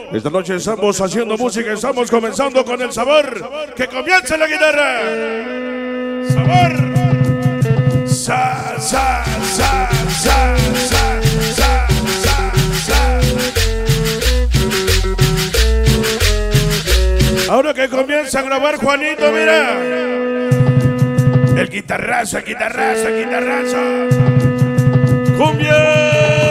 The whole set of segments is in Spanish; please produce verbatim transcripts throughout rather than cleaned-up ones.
Esta noche estamos haciendo música, estamos comenzando con el sabor. ¡Que comience la guitarra! ¡Sabor! Sa, sa, sa, sa, sa, sa, sa, sa. Ahora que comienza a grabar Juanito, mira. El guitarrazo, el guitarrazo, el guitarrazo. ¡Cumbia!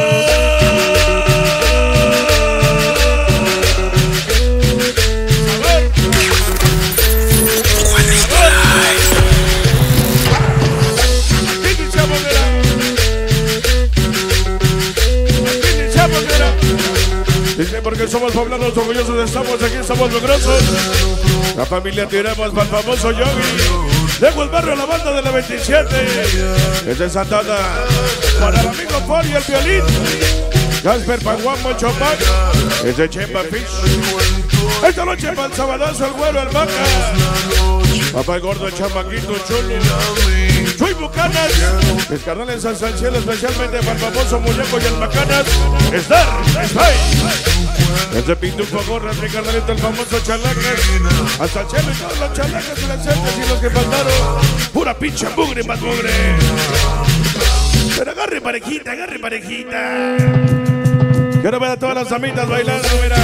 Dice porque somos poblanos orgullosos, estamos aquí, estamos logrosos. La familia tiramos para el famoso Yogi. Dejo el barrio a la banda de la veintisiete. Desde Santana, para el amigo Poli el violín. Gasper Panguamo el Chopin. Desde Chemba Fish. Esta noche para el sabadazo, el güero, el vaca. Papá el gordo, el chamaquito, el chulo. Chuy Bucanas. Mis carnales hasta el cielo, especialmente para el famoso muñeco y el Macanas. Estar, Spy. Desde Pitufo Gorras, mi carnalito, el famoso Chalacas. Hasta el cielo y todos los chalacas presentes y los que faltaron. Pura pinche mugre, más mugre. Pero agarre parejita, agarre parejita. Quiero ver a todas las amitas bailando, mira.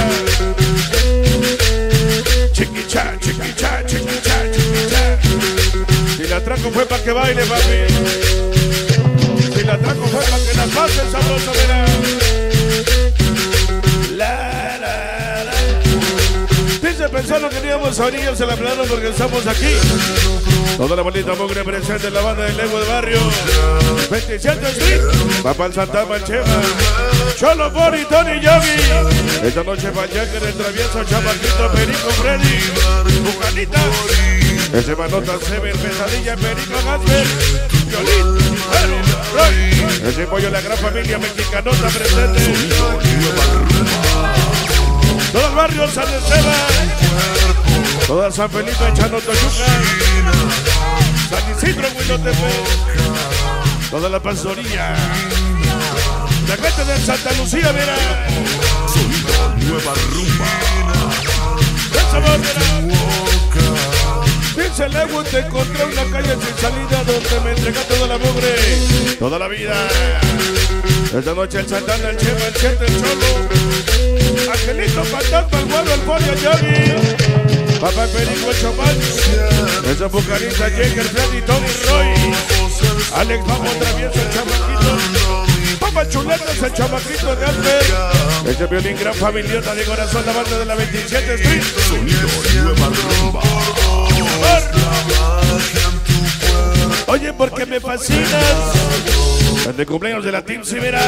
Chiquicha, chiquicha, chiquicha, chiquicha. Si la traco fue para que baile, papi. Si la traco fue para que la pase sabroso, mira. La, la, la. Dice, pensando que teníamos orillas en la plana porque estamos aquí. Toda la bonita mugre presente en la banda del Lego de Barrio. veintisiete Street. Papá el Santa Mancheva. Cholo Bori, Tony Yogi. Esta noche para Jacker, el travieso, Chamaquito, Perico, Freddy. Bucanita. Ese Manota, Sever, Pesadilla, Perico, Gasper. Violín, Pero, Roy. Ese pollo, la gran familia mexicanota presente. Todo el barrio San Esteban. Toda San Felipe, Chano, Toyuca. San Isidro, Huilotepec. Toda la pastoría. La gente de Santa Lucía, mira. Sonido Nueva Rumba. El sabor, mira. Dice el Lego, te encontré una calle sin salida donde me entrega toda la mugre, toda la vida. Esta noche el Santana, el Chema, el Chete, el Cholo. Angelito, Fantasma, el Guaro, el Pollo, el Yogi. Papá Perico, el Chopin. Esa Bucanita, Jaker, Freddy, Tony, Roy. Alex, vamos, travieso, el Chamaquito. Papá Chuletas, el Chamaquito de Alper. Ese violín, gran familiota de corazón, la banda de la veintisiete Street. Sonido Nueva Rumba. Oye, porque me fascinas. El de cumpleaños de la Team, si mira.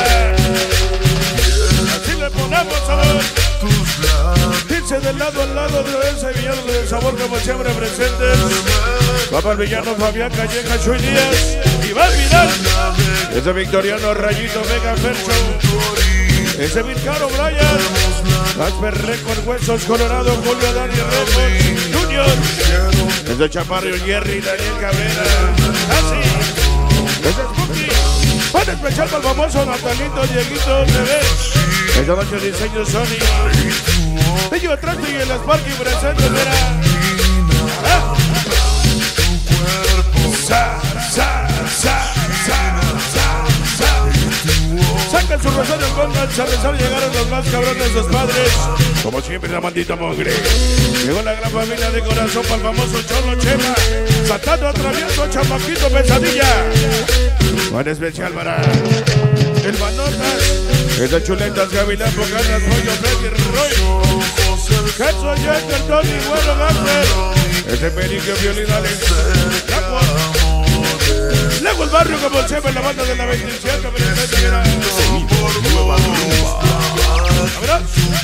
Así le ponemos sabor. Dice del lado al lado de ese villano de sabor como siempre presentes. Papá el villano Fabián Calleja, Chuy Díaz, Iván Vidal. Ese Victoriano Rayito Vega Fercho. Ese Vilcaro Brian. Gasper Record, Huesos Colorado, Julio Dani Record Junior. Ese Chaparro Jerry, Daniel Cabrera. Así. Ese es Cookie. Pan especial para el famoso Natalito, Dieguito, Bebé. Esa noche diseño Sony. Ellos Trato y el Sparky presente, mira. ¿Ah? Sa, sa, sa, sa, sa, sa. Sacan su rosario, pongan, se rezaron, llegaron los más cabrones, los padres. Como siempre, la maldita mugre. Llegó la gran familia de corazón para el famoso Cholo Chema. Santana, Travieso, Chamaquito, Pesadilla. Buen especial para el Manotas. Esas Chuletas, Gavilán, Bocanas, Pollo, Freddy, Roy. Queso, Jacker, Tony, Bueno, Gasper. Ese Perico, Violín, Alex. Lagua. Lego el barrio como siempre en la banda de la veintisiete. Sonido Nueva Rumba. ¿Verdad?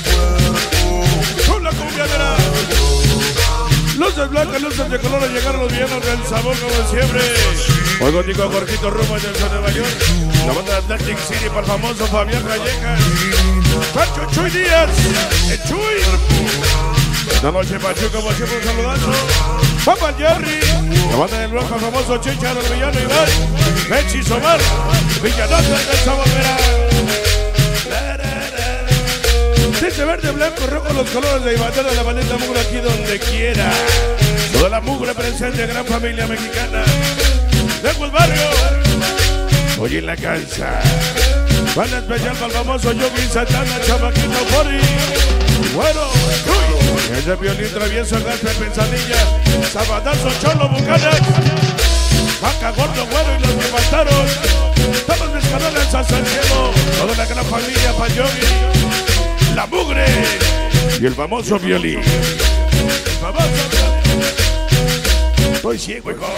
Chula cumbia, mira. Luces blancas, luces de color, llegaron los villanos del sabor como siempre. Hoy contigo Jorgito Roma del San Nueva York. La banda de Atlantic City para el famoso Fabián Callejas. Pancho Chuy Díaz, el Chuy. Esta noche Pachu como siempre un saludazo. Papá Jerry. La banda del rojo famoso Chicharo, el villano Iván. Mechi Somar. Villanota del sabor, mira. Dice verde, blanco, rojo, los colores de bandera de la bandera mugre aquí donde quiera. Toda la mugre presente, gran familia mexicana. Dejo el barrio. Hoy en la cancha. Van especial para el famoso Yogi Santana, Chamaquito Fori. Bueno, uy. Ese violín travieso, Gasper Pensadilla. Sabadazo, Cholo, Bucanas. Vaca, Gordo, Güero y los que faltaron. Estamos mis canales hasta el cielo. Toda la gran familia para Yogi. La mugre. Y el famoso violín. El famoso violín. Estoy ciego, hijo.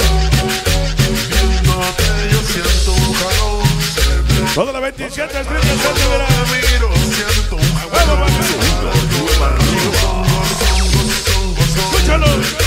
Yo siento un calor. Toda la veintisiete Street de Santa Vera. Siento un ¡Vamos, escúchalo!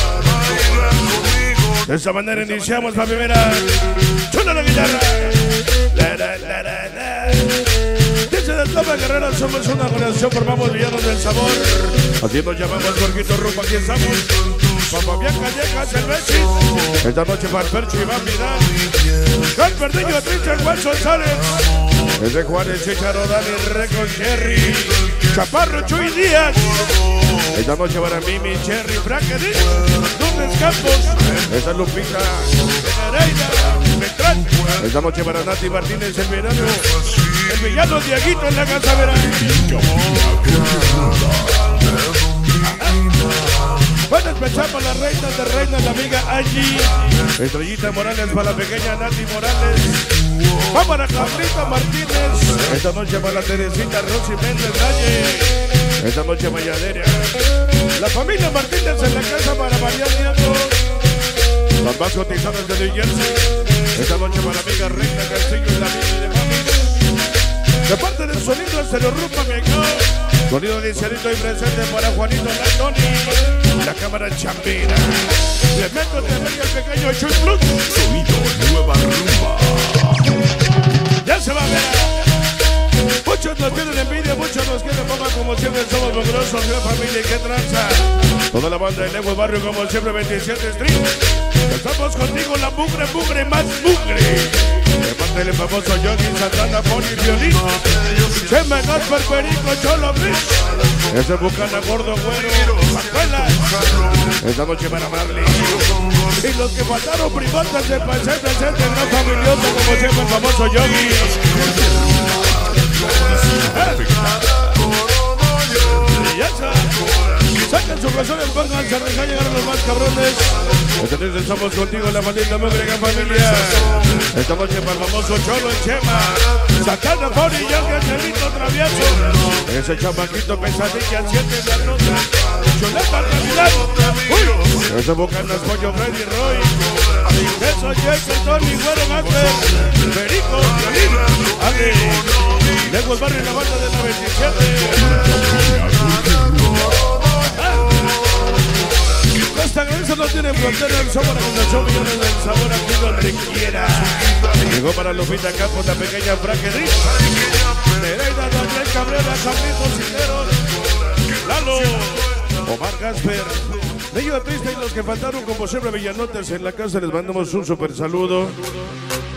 De esa manera iniciamos la primera. Chula la guitarra. La, la, la, la, la. Dice del Toma Guerrero, somos una organización, formamos villanos del sabor. Así nos llamamos Jorgito Rumba, aquí estamos. Papá Bianca, Yejas, el Besis. Esta noche para el Percho y va a mirar. Juan Perdiño, Trincher, Juan González. Es de Juan, el Chicharo, Dani, Reco, Jerry. Chaparro, Chuy Díaz. Esta noche para Mimi, Cherry, Franklin, Lourdes Campos. Esta es Lupita, Nereida, Beltrán. Esta noche para Nati Martínez, el verano. El villano Diaguito en la casa verano. Van a empezar para las reinas de reinas, la amiga Angie. Estrellita Morales para la pequeña Nati Morales. Va para Carlita Martínez. Esta noche para la Teresita Rosy Méndez Valle. Esta noche Mayadera. La familia Martínez en la casa para María Nieto. Las más cotizadas de New Jersey. Esta noche para la amiga Reina Castillo y la amiga de Mami. De parte del sonido de Stereo Rumba, mi amigo. Sonido de Cerito y presente para Juanito Landoni. La cámara Chambina. Le meto también el pequeño Chuy Plus. Sonido Nueva Rumba. Ya se va a ver. Muchos nos tienen envidia, muchos nos quieren pongan como siempre somos mugrosos, gran familia y qué tranza. Toda la banda de Lego Barrio como siempre veintisiete Street. Estamos contigo, la mugre, mugre, más mugre. De parte del famoso Yogi Santana, Pony, Violín. Chema, Gasper, Perico, Cholo, Rich. Ese Bucana, Gordo, Güero, Macuela. Esta noche para Marley. Y los que faltaron privatas de presente, gente, gran familioso como siempre el famoso Yogi. Y ya está. Saquen sus razones, pónganse a rezar, llegaron los más cabrones. Entonces estamos contigo, la maldita mugre gran familia. Esta noche para el famoso Cholo en Chema. Santana, Pony, Yogi, Angelito, Travieso. Ese chamaquito pesadilla, siete en la nota. Chuleta, Navidad. Uy. Ese Bucanas, Pollo, Freddy, Roy. Eso, Jason, Tony, Güero, Gasper. Perico, Violín. Ale. Dejo el barrio en la banda de la veintisiete. Esta cabeza no tiene frontera, el sabor a la millones del sabor aquí donde quiera. Llegó para Lupita Campos, la pequeña Franklin. Nereida, Daniel Cabrera, Carlitos Cineros. Lalo, Omar Gasper. Niño Triste y los que faltaron como siempre Villanotes en la casa, les mandamos un super saludo.